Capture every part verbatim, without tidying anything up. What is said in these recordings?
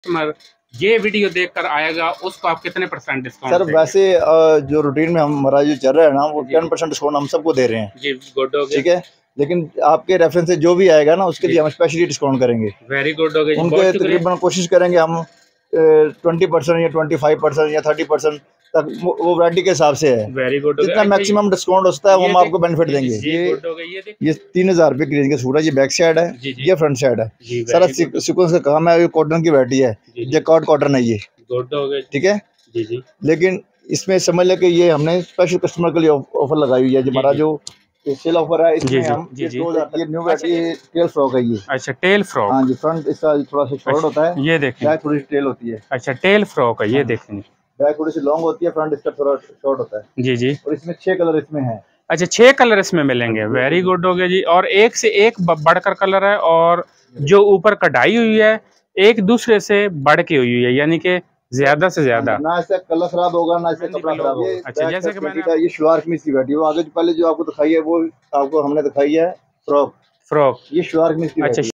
Customer ये video देखकर आएगा उसको आप कितने परसेंट डिस्काउंट सर? वैसे जो रूटीन में हमारा जो चल रहा है ना वो टेन परसेंट डिस्काउंट हम सबको दे रहे हैं जी, गुड हो गया। ठीक है, लेकिन आपके रेफरेंस से जो भी आएगा ना उसके लिए हम स्पेशली डिस्काउंट करेंगे। वेरी गुड हो गया। उनके तकरीबन कोशिश करेंगे हम ट्वेंटी परसेंट या ट्वेंटी फाइव परसेंट या थर्टी परसेंट तक, वो वैरायटी के हिसाब से है। Very good. जितना मैक्सिमम डिस्काउंट होता है वो हम आपको बेनिफिट देंगे। ये ये तीन हजार रुपए की रेंज का सूट है। ये बैक साइड है, ये फ्रंट साइड है। सारा सीक्वेंस का काम है। ये कॉटन की वैरायटी है, ये कॉट कॉटन है ये, ठीक है जी जी। लेकिन इसमें समझ ले कि ये हमने स्पेशल कस्टमर के लिए ऑफर लगाई हुई है। हमारा जो सेल ऑफर है इसमें हम ये दो हजार ये न्यू वैरायटी टेल फ्रॉक है ये। अच्छा, टेल फ्रॉक। हाँ जी, फ्रंट इसका थोड़ा सा शॉर्ट होता है, ये देखें, बैक थोड़ी सी टेल होती है। अच्छा, टेल फ्रॉक है, ये देखेंगे। बैक थोड़ी सी लॉन्ग होती है, फ्रंट इसका थोड़ा शॉर्ट होता है। जी जी। और इसमें छह कलर इसमें है। अच्छा, छह कलर इसमें मिलेंगे। वेरी गुड हो गया जी। और एक से एक बढ़कर कलर है, और जो ऊपर कढ़ाई हुई है एक दूसरे से बढ़ के हुई है, यानी कि ज्यादा से ज्यादा। ना इससे कलर खराब होगा ना इससे कपड़ा खराब होगा। अच्छा, जैसे कि मैंने ये शलवार कमीज की बैठी है, वो आगे जो पहले जो आपको दिखाई है वो आपको हमने दिखाई है फ्रॉक। फ्रॉक ये शलवार कमीज की। अच्छा,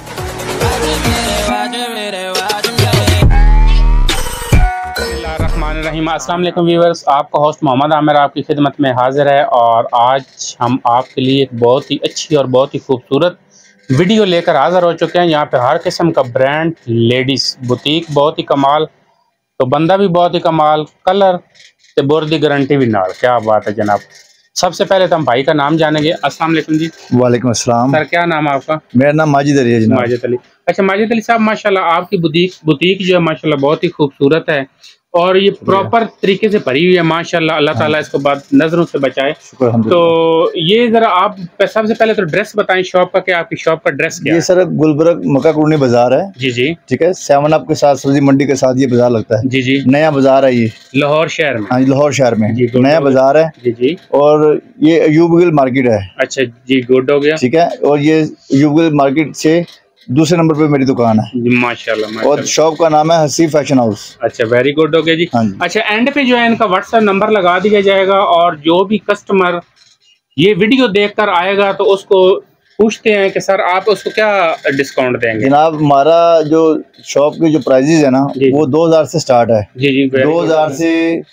रहीम अस्सलाम वालेकुम व्यूअर्स, आपका होस्ट मोहम्मद आमिर आपकी खिदमत में हाजिर है। और आज हम आपके लिए एक बहुत ही अच्छी और बहुत ही खूबसूरत वीडियो लेकर हाजिर हो चुके हैं। यहाँ पे हर किस्म का ब्रांड, लेडीज़ बुटीक बहुत ही कमाल, तो बंदा भी बहुत ही कमाल, कलर ते बोर दी गारंटी भी नाल। क्या बात है जनाब। सबसे पहले तो हम भाई का नाम जानेंगे। अस्सलाम वालेकुम जी। वालेकुम अस्सलाम सर, क्या नाम है आपका? मेरा नाम माजिद अली है जनाब। माजिद अली। अच्छा माजिद अली साहब, माशाल्लाह आपकी बुटीक बुटीक जो है माशाल्लाह बहुत ही खूबसूरत है, और ये प्रॉपर तरीके से भरी हुई है माशाल्लाह। अल्लाह ताला इसको बाद नजरों से बचाए। तो ये जरा आप सबसे पहले तो ड्रेस बताएं शॉप का, क्या आपकी शॉप का ड्रेस क्या ये है? सर गुलबर्ग मक्का कुरनी बाजार है। जी जी, ठीक है। सेवन अप के साथ सब्जी मंडी के साथ ये बाजार लगता है। जी जी, नया बाजार है ये, लाहौर शहर में। हाँ जी, लाहौर शहर में नया बाजार है। जी जी। और ये यूबगिल मार्केट है। अच्छा जी, गुड हो गया, ठीक है। और ये यूबगिल मार्केट से दूसरे नंबर पे मेरी दुकान है। माशाल्लाह, माशाल्लाह। और शॉप का नाम है हसी फैशन हाउस। अच्छा, वेरी गुड हो गया जी। हाँ जी। अच्छा, एंड पे जो है इनका व्हाट्सएप नंबर लगा दिया जाएगा, और जो भी कस्टमर ये वीडियो देखकर आएगा तो उसको पूछते हैं कि सर आप उसको क्या डिस्काउंट देंगे। जनाब, हमारा जो शॉप की जो प्राइजेज है ना वो दो हजार से स्टार्ट है। जी जी, दो हजार से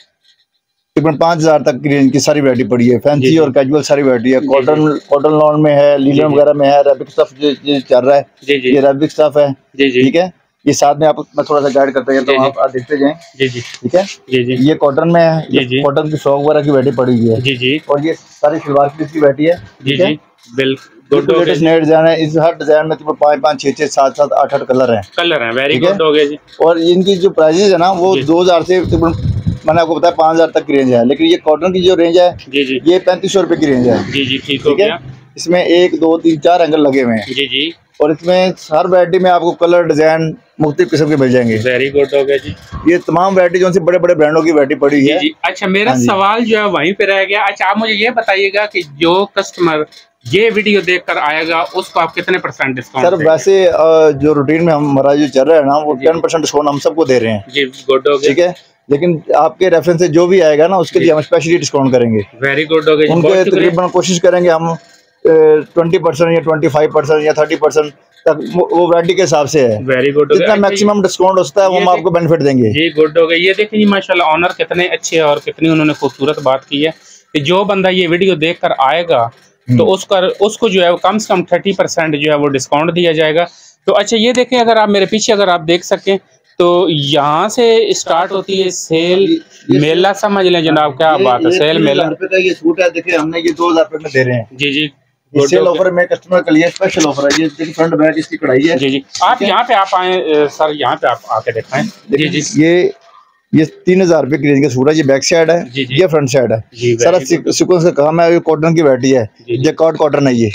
तकरीबन पाँच हजार तक की रेंज की सारी वैरायटी पड़ी है। फैंसी और कैजुअल सारी वैरायटी है। कॉटन कॉटन लॉन में है, लीलन वगैरह में है, रैबिक स्टफ जो चल रहा है ये रैबिक स्टफ है। ठीक है, ये साथ में आपको मैं थोड़ा सा गाइड करते हैं तो आप, आप देखते जाएं। जी जी, ठीक है। जी जी, ये कॉटन में है। जी जी, कॉटन की फ्रॉक वगैरह की वैरायटी पड़ी हुई है। जी जी। और ये सारी सलवार पीस की वैरायटी है। जी जी, बिल्कुल लेटेस्ट नए डिजाइन है। इस हर डिजाइन में तो पाँच पाँच छह छह सात सात आठ आठ कलर है कलर है वेरी गुड हो गया जी। और इनकी जो प्राइजेज है ना वो दो हजार से मैंने आपको बताया पाँच हजार तक की रेंज है। लेकिन ये कॉटन की जो रेंज है जी जी, ये पैंतीस सौ रुपए की रेंज है। जी जी, ठीक हो गया। इसमें एक दो तीन चार एंगल लगे हुए हैं। जी जी। और इसमें हर वैरायटी में आपको कलर डिजाइन मुख्तलिफ किस्म के मिल जाएंगे। वेरी गुड हो गया जी। ये तमाम वैरायटी जो बड़े बड़े ब्रांडों की वैरायटी पड़ी है। जी। अच्छा, मेरा सवाल जो है वहीं पे रह गया। अच्छा, आप मुझे ये बताइएगा कि जो कस्टमर ये वीडियो देखकर आएगा उसको आप कितने परसेंट डिस्काउंट? सर वैसे जो रूटीन में हमारा जो चल रहा है ना वो टेन परसेंट डिस्काउंट हम सबको दे रहे हैं। जी, गुड हो गया, ठीक है, लेकिन आपके रेफरेंस से जो भी आएगा ना उसके लिए हम स्पेशली डिस्काउंट करेंगे। वेरी गुड हो गया। उनके तकरीबन कोशिश करेंगे हम ट्वेंटी परसेंट या ट्वेंटी फाइव परसेंट या थर्टी परसेंट तक, वो वैरायटी के हिसाब से है। Very good. जितना मैक्सिमम डिस्काउंट होता है वो हम आपको बेनिफिट देंगे। जी, गुड हो गया। ये देखिए जी माशाल्लाह ऑनर कितने अच्छे और कितनी उन्होंने खूबसूरत बात की है कि जो बंदा ये वीडियो देखकर आएगा तो उसका उसको जो है वो कम से कम थर्टी परसेंट जो है वो डिस्काउंट दिया जाएगा। तो अच्छा, ये देखें, अगर आप मेरे पीछे अगर आप देख सकें तो यहाँ से स्टार्ट होती है सेल मेला, समझ लें जनाब। क्या बात है, सेल मेला का ये सूट है। देखिए हमने ये दो हजार रुपए में दे रहे हैं। जी जी, सेल ऑफर में कस्टमर के लिए स्पेशल ऑफर है। ये देखिए फ्रंट बैक इसकी कढ़ाई है। जी जी, आप यहाँ पे आप आए सर, यहाँ पे आप आके दिखाएं। जी जी, ये ये तीन हजार रुपए की रेंज का सूट है। ये बैक साइड है, ये फ्रंट साइड है। सारा सीक्वेंस का काम है। ये कॉटन की वैरायटी है, ये कॉट कॉटन है ये,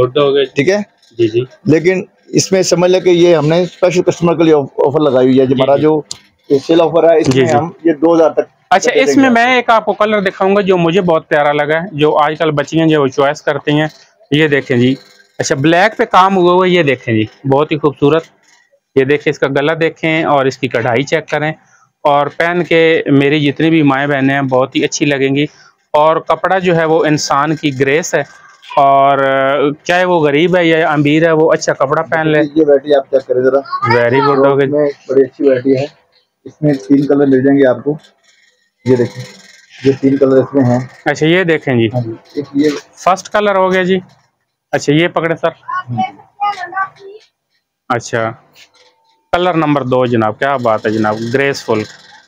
ठीक है। जी जी, लेकिन इसमें समझ ले कि ये हमने स्पेशल कस्टमर के लिए ऑफर लगाई हुई है। हमारा जो सेल ऑफर है इसमें हम ये दो हजार तक। अच्छा, इसमें मैं एक आपको कलर दिखाऊंगा जो मुझे बहुत प्यारा लगा है, जो आजकल बच्चियां जो चॉइस करती हैं। ये देखें जी। अच्छा, ब्लैक पे काम हुआ हुआ, ये देखें जी, बहुत ही खूबसूरत। ये देखें, इसका गला देखें और इसकी कढ़ाई चेक करें, और पहन के मेरी जितनी भी माएँ बहनें हैं बहुत ही अच्छी लगेंगी। और कपड़ा जो है वो इंसान की ग्रेस है, और चाहे वो गरीब है या अमीर है वो अच्छा कपड़ा पहन ले। ये वैरायटी आप चेक करें जरा, वेरी गुड हो गई, बड़ी अच्छी वैरायटी है। इसमें तीन कलर मिल जाएंगे आपको, ये देखिए ये तीन कलर इसमें हैं। अच्छा ये देखें जी, एक ये फर्स्ट कलर हो गया जी। अच्छा ये पकड़े सर, अच्छा कलर नंबर दो जनाब, क्या बात है जनाब, ग्रेसफुल।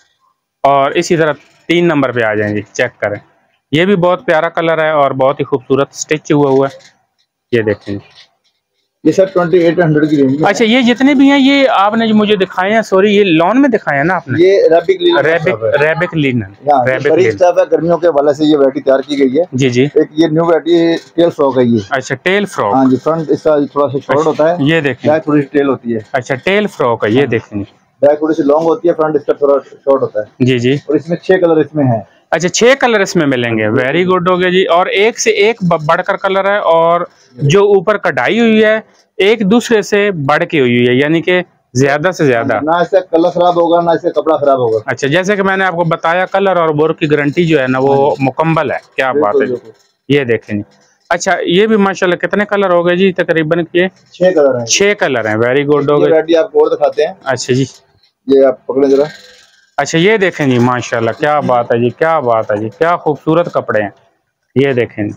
और इसी तरह तीन नंबर पे आ जाएंगे, चेक करें, ये भी बहुत प्यारा कलर है और बहुत ही खूबसूरत स्टिच हुआ हुआ है, ये देखें। ये सब ट्वेंटी एट हंड्रेड की रेंज में। अच्छा ये जितने भी हैं ये आपने जो मुझे दिखाए हैं, सॉरी ये लॉन में दिखाए हैं ना आपने, ये रैबिक लिनन, रैबिक रैबिक लिनन, रैबिक लिनन गर्मियों के वाले से ये वैरायटी तैयार की गई है। जी जी। एक ये न्यू वैरायटी टेल फ्रॉक है ये। अच्छा टेल फ्रॉक, हाँ जी, फ्रंट इसका थोड़ा सा शॉर्ट होता है, ये देखें, बैक थोड़ी सी टेल होती है। अच्छा टेल फ्रॉक है, ये देखें, बैक थोड़ी सी लॉन्ग होती है, फ्रंट इसका थोड़ा शॉर्ट होता है। जी जी। और इसमें छह कलर इसमें है। अच्छा छह कलर इसमें मिलेंगे, वेरी गुड हो गया जी। और एक से एक बढ़कर कलर है, और जो ऊपर कढ़ाई हुई है एक दूसरे से बढ़ के हुई है, यानी कि ज्यादा से ज्यादा, ना इससे कलर खराब होगा ना इससे कपड़ा खराब होगा। अच्छा जैसे कि मैंने आपको बताया कलर और बोर की गारंटी जो है ना वो मुकम्मल है, क्या बात है, ये देखें। अच्छा ये भी माशाल्लाह कितने कलर हो गए जी तकरीबन? ये छह कलर हैं, छह कलर हैं, वेरी गुड हो गए। आपको और दिखाते हैं। अच्छा जी, ये आप पकड़े जरा। अच्छा ये देखें जी, माशाल्लाह क्या बात है जी, क्या बात है जी, क्या खूबसूरत कपड़े हैं, ये देखें।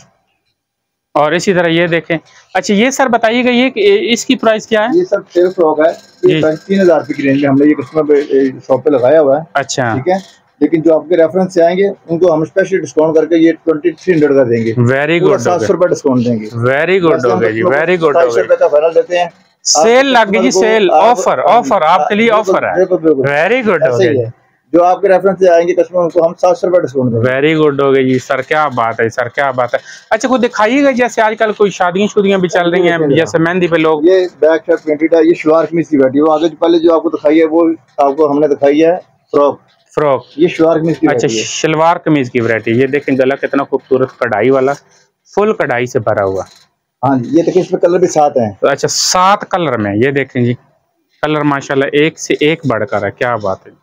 और इसी तरह ये देखें। अच्छा ये सर बताइएगा ये इसकी प्राइस क्या है? ये सब टेल फ्रॉक है, ये तीन हजार रुपए की रेंज में हमने ये कस्टमर शॉप पे लगाया हुआ है। अच्छा ठीक है, लेकिन जो आपके रेफरेंस से आएंगे उनको हम स्पेशल डिस्काउंट करके ये ट्वेंटी थ्री हंड्रेड कर देंगे। वेरी गुड, सात सौ रुपए डिस्काउंट देंगे। वेरी गुड हो गया जी, वेरी गुड हो गया। का फाइनल देते हैं, सेल लग गई जी, सेल ऑफर, ऑफर आपके लिए ऑफर है, वेरी गुड हो गया। जो आपके रेफरेंस से आएंगे कस्टमर उनको हम सात सौ रुपए डिस्काउंट देंगे। वेरी गुड हो गई जी सर, क्या बात है सर, क्या बात है। अच्छा कोई दिखाइएगा, जैसे आजकल कोई शादियां शुदियां भी चल रही हैं, जैसे मेहंदी पे लोग, ये बैक शर्ट प्रिंटेड है, ये शलवार कमीज की वैरायटी, वो आगे पहले जो आपको दिखाई है वो आपको हमने दिखाई है फ्रॉक, फ्रॉक, ये शलवार कमीज की। अच्छा शलवार कमीज की वैरायटी, ये देखें गला कितना खूबसूरत कढ़ाई वाला, फुल कढ़ाई से भरा हुआ। हाँ जी, ये देखिए इसमें कलर भी सात हैं। अच्छा सात कलर में, ये देखें जी कलर माशाल्लाह एक से एक बढ़कर है, क्या बात है,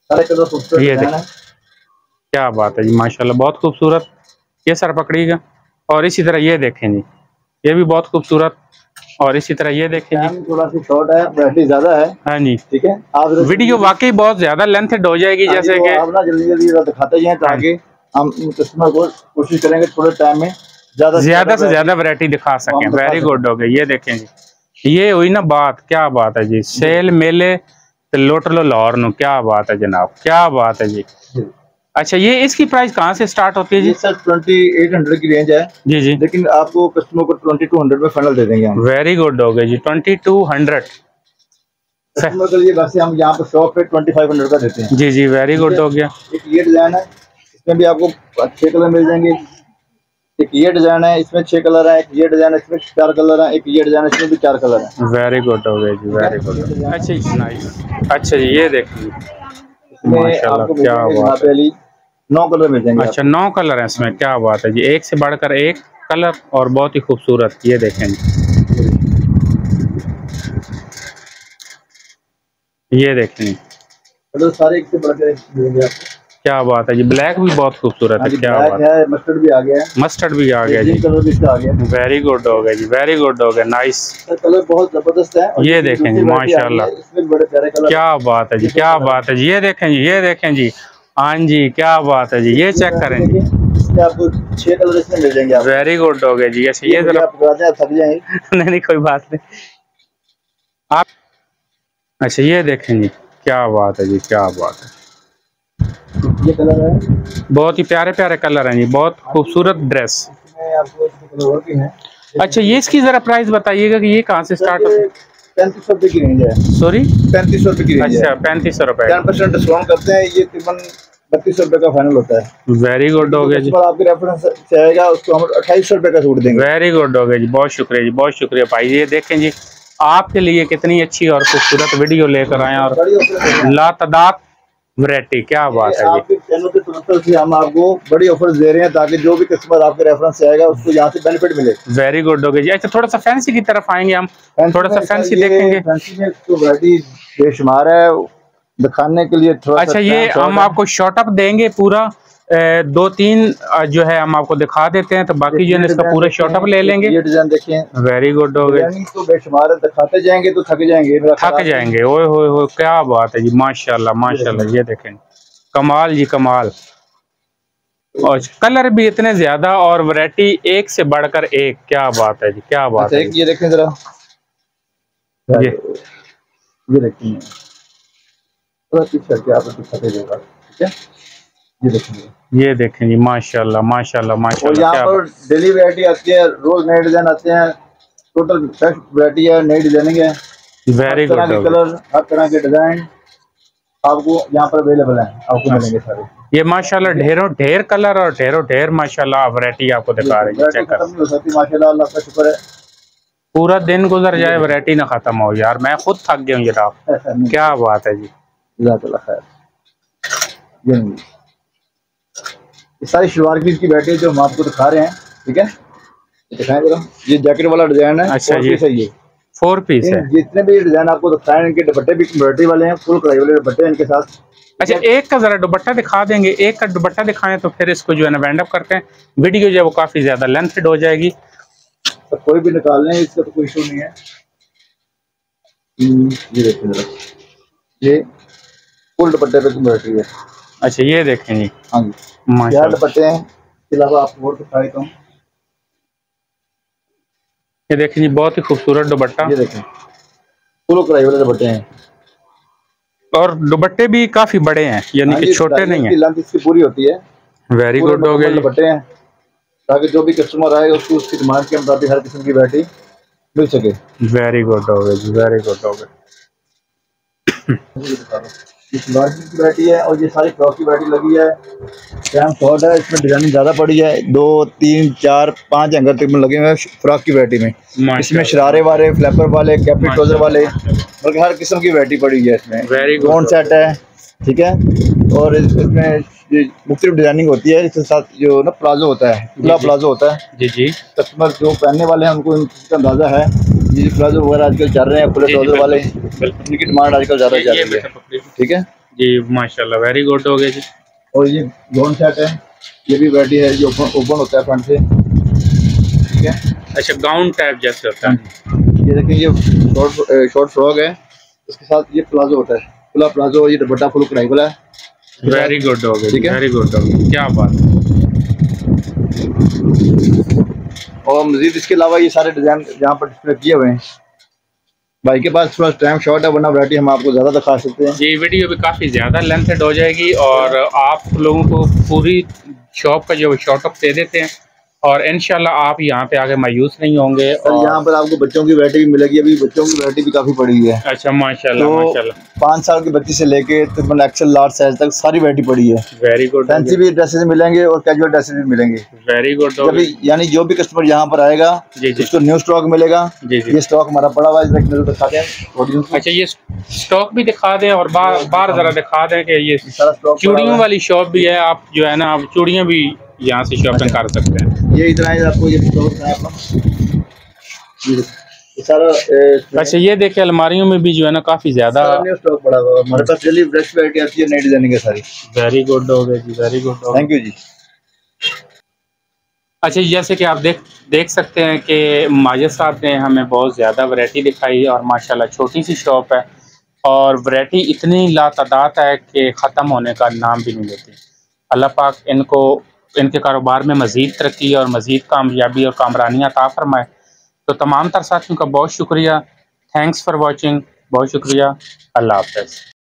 ये देखें क्या बात है जी, माशाल्लाह बहुत खूबसूरत। ये सर पकड़िएगा। और इसी तरह ये देखें जी, ये भी बहुत खूबसूरत। और इसी तरह ये देखें जी, थोड़ा सा शॉर्ट है, वैरायटी ज्यादा है। हाँ जी ठीक है, आप वीडियो वाकई बहुत ज्यादा लेंथ हो जाएगी, जैसे कि आप ना जल्दी जल्दी दिखाते जाएं ताकि हम कस्टमर को कोशिश करेंगे थोड़े टाइम में ज्यादा ज्यादा से ज्यादा वैरायटी दिखा सकें। वेरी गुड हो गई, ये देखें जी, ये हुई ना बात, क्या बात है जी, सेल मेले लोट लो लाहौर नो, क्या बात है जनाब, क्या बात है जी। अच्छा ये इसकी प्राइस कहाँ से स्टार्ट होती है जी? सर ट्वेंटी एट हंड्रेड की रेंज है जी जी, लेकिन आपको कस्टमर को ट्वेंटी टू हंड्रेड में फाइनल दे देंगे हम। वेरी गुड हो गए जी, ट्वेंटी टू हंड्रेड कस्टमर के लिए। वैसे हम यहाँ पर शॉप पे ट्वेंटी फाइव हंड्रेड का देते हैं। जी जी, वेरी गुड हो गया। एक ये डिजाइन है, इसमें भी आपको छह कलर मिल जाएंगे। एक ये डिजाइन है, इसमें छह कलर है। एक ये डिजाइन है, इसमें चार कलर है। एक ये डिजाइन है, इसमें भी चार कलर है। वेरी गुड हो गया जी, वेरी गुड। अच्छा जी नाइस। अच्छा जी ये देखिए माशाल्लाह क्या बात है, नौ कलर मिल जाएंगे। अच्छा नौ कलर है इसमें, क्या बात है जी, एक से बढ़कर एक कलर और बहुत ही खूबसूरत। ये देखें ये देखें तो सारे एक से बढ़कर एक मिलेंगे आपको। क्या बात है जी, ब्लैक भी बहुत खूबसूरत है। क्या बात है, मस्टर्ड भी आ गया है। मस्टर्ड भी आ गया जी, कलर भी इसका आ गया। वेरी गुड हो गया जी, वेरी गुड हो गया, नाइस। कलर बहुत जबरदस्त है। ये देखें जी माशाल्लाह, इसमें बड़े प्यारे कलर। क्या बात है जी, क्या बात है जी, ये देखें जी, ये देखें जी, हाँ जी क्या बात है जी, ये चेक करें जी, इसमें आपको छह कलर इसमें मिल जाएंगे। वेरी गुड हो गया जी। ऐसे ये जरा थक जाएंगे। नहीं नहीं कोई बात नहीं आप। अच्छा ये देखें जी, क्या बात है जी, क्या बात है, ये कलर है, बहुत ही प्यारे प्यारे कलर हैं जी, बहुत खूबसूरत ड्रेस। अच्छा ये इसकी जरा प्राइस बताइएगा कि ये कहाँ से स्टार्ट होती है? पैंतीस सौ रुपए की रेंज है। सॉरी पैंतीस सौ रुपए की रेंज है। अच्छा पैंतीस सौ रुपए, टेन परसेंट डिस्काउंट करते हैं, ये तकरीबन बत्तीस सौ रुपए का फाइनल होता है। वेरी गुड हो गया जी, आपके रेफरेंस से आएगा उसको हम अट्ठाईस सौ रुपए का सूट देंगे। वेरी गुड हो गया जी, बहुत शुक्रिया जी, बहुत शुक्रिया भाई। ये देखें जी आपके लिए कितनी अच्छी और खूबसूरत वीडियो लेकर आए और लातादाद वैरायटी, क्या बात है जी। चैनल के तरफ से हम आपको बड़ी ऑफर दे रहे हैं ताकि जो भी कस्टमर आपके रेफरेंस से आएगा उसको यहाँ से बेनिफिट मिले। वेरी गुड हो गया जी। अच्छा थोड़ा सा फैंसी की तरफ आएंगे हम, थोड़ा सा फैंसी देखेंगे। फैंसी में तो वैरायटी बेशुमार है, दिखाने के लिए थोड़ा। अच्छा ये हम आपको शॉर्ट अप देंगे पूरा, दो तीन जो है हम आपको दिखा देते हैं, तो बाकी जो है इसका पूरा शॉर्टअप ले लेंगे। ये डिजाइन देखिए, वेरी गुड हो गए। तो बेशुमार दिखाते जाएंगे तो थक जाएंगे, थक जाएंगे। ओए होए होए, क्या बात है जी, माशाल्लाह माशाल्लाह। ये देखें, कमाल जी कमाल। और कलर भी इतने ज्यादा और वैरायटी एक से बढ़कर एक, क्या बात है जी, क्या बात है। ये देखें जरा, ये ये देखिए, ये देखेंगे, ये देखें जी, माशाल्लाह माशाल्लाह माशाल्लाह। यहाँ पर डेली वैरायटी आती है, रोज नए डिजाइन आते हैं, टोटल फ्रेश वैरायटी है, नई डिजाइनिंग है। Very good. कलर, हर तरह के डिजाइन आपको यहाँ पर अवेलेबल है, आपको मिलेंगे सारे। ये माशाल्लाह ढेरों ढेर कलर और ढेरों ढेर माशाल्लाह वैरायटी आपको दिखा रही है। चेक खत्म नहीं हो सकती माशाल्लाह, अल्लाह का शुक्र है। पूरा दिन गुजर जाए वैरायटी ना खत्म हो यार, मैं खुद थक गया हूँ ये आप। क्या बात है जी, ये सारी शलवार की वैरायटी जो हम आपको दिखा रहे हैं, ठीक है, दिखाएं जरा। ये जैकेट वाला डिजाइन है। अच्छा जी, ये फोर पीस है। जितने भी डिजाइन आपको दिखाए, इनके दुपट्टे भी वैरायटी वाले हैं, फुल कढ़ाई वाले दुपट्टे इनके साथ। अच्छा, एक का जरा दुपट्टा दिखा देंगे, एक का दुपट्टा दिखाएं तो फिर इसको जो है ना वाइंड अप करते हैं। वीडियो जो है वो काफी ज्यादा लेंथड हो जाएगी, तो कोई भी निकाल लें, इसका तो कोई इशू नहीं है। ये देखिए जरा, ये फुल दुपट्टे पे वैरायटी है। अच्छा, ये देखें जी, हाँ जी, माशाल्लाह दुपट्टे हैं। इसके अलावा आपको और दिखाई तो ये देखें जी, बहुत ही खूबसूरत दुपट्टा। ये देखें, फुल कढ़ाई वाले दुपट्टे हैं, और दुपट्टे भी काफी बड़े हैं, यानी कि छोटे नहीं है। लेंथ इसकी पूरी होती है। वेरी गुड हो गया। दुपट्टे हैं ताकि जो भी कस्टमर आए उसको उसकी डिमांड के मुताबिक हर किस्म की वैरायटी मिल सके। वेरी गुड हो गया जी, वेरी गुड हो गया। ये सलवार की वैरायटी है और ये सारी फ्रॉक की वैरायटी लगी है। टाइम शॉर्ट है, इसमें डिजाइनिंग ज्यादा पड़ी है, दो तीन चार पांच एंगल तक में लगे हुए हैं फ्रॉक की वैरायटी में। इसमें शरारे वाले, फ्लैपर वाले, कैपरी ट्राउजर वाले, बल्कि हर किस्म की वैरायटी पड़ी है इसमें। वेरी गुड सेट है, ठीक है। और इसमें मुख्तलिफ डिजाइनिंग होती है, इसके साथ जो ना प्लाजो होता है, खुला प्लाजो होता है। जी जी, कस्टमर जो पहनने वाले हैं उनको इनका अंदाजा है। ये प्लाजो वगैरह आजकल चल रहे हैं, खुले ट्राउजर वाले, इनकी डिमांड आजकल ज्यादा चल रही है, ठीक है जी, माशाल्लाह। वेरी गुड हो गया जी। और ये गाउन सेट है, ये भी वैरायटी है, जो ओपन ओपन होता है फ्रंट से, ठीक है। अच्छा, गाउन टाइप जैसे होता है। ये देखिए, ये शॉर्ट शॉर्ट फ्रॉक है, इसके साथ ये प्लाजो होता है, खुला प्लाजो। ये दुपट्टा फुल कढ़ाई वाला है। वेरी गुड हो गया, ठीक है, वेरी गुड हो गया, क्या बात है। और मजीद इसके अलावा ये सारे डिजाइन यहाँ पर डिस्प्ले किए हुए हैं। भाई के पास थोड़ा टाइम शॉर्ट है, वरना वैरायटी हम आपको ज्यादा दिखा सकते हैं। ये वीडियो भी काफी ज्यादा लेंथड हो जाएगी और आप लोगों को पूरी शॉप का जो शॉर्ट अप दे देते हैं, और इंशाल्लाह आप यहाँ पे आके मायूस नहीं होंगे। और यहाँ पर आपको बच्चों की वैरायटी भी मिलेगी, अभी बच्चों की वैरायटी भी काफी पड़ी है। अच्छा, माशाल्लाह तो माशाल्लाह। पाँच साल की बच्ची से लेके तकरीबन एक्सेल लार्ज साइज तक सारी वैरायटी पड़ी है। Very good. फैंसी भी ड्रेसेस मिलेंगे और कैजुअल ड्रेसेस भी मिलेंगे। Very good. यानी जो भी कस्टमर यहाँ पर आएगा उसको न्यू स्टॉक मिलेगा। जी जी, ये स्टॉक हमारा पड़ा हुआ है, दिखा दें। अच्छा, ये स्टॉक भी दिखा दें और बार बार जरा दिखा दें कि ये चूड़ियों वाली शॉप भी है। आप जो है ना, आप चूड़ियाँ भी यहाँ से शॉपिंग कर सकते हैं। ये इतना ही आपको ये स्टॉक है अपना, ये सारा। अच्छा, ये देखिए, अलमारियों में भी जो है ना काफी ज्यादा स्टॉक पड़ा हुआ है हमारे पास। डेली फ्रेश वैरायटी आती है, नई डिजाइनिंग है सारी। वेरी गुड हो गया जी, वेरी गुड, थैंक यू जी। अच्छा, जैसे कि आप देख देख सकते हैं कि माजिद साहब ने हमें बहुत ज़्यादा वैरायटी दिखाई और माशाल्लाह छोटी सी शॉप है और वैरायटी इतनी लातादाद है कि ख़त्म होने का नाम भी नहीं लेती। अल्लाह पाक इनको इनके कारोबार में मज़ीद तरक्की और मज़ीद कामयाबी और कामरानियाँ अता फरमाए। तो तमाम तर साथियों का बहुत शुक्रिया। थैंक्स फॉर वॉचिंग, बहुत शुक्रिया। अल्लाह हाफ़िज़।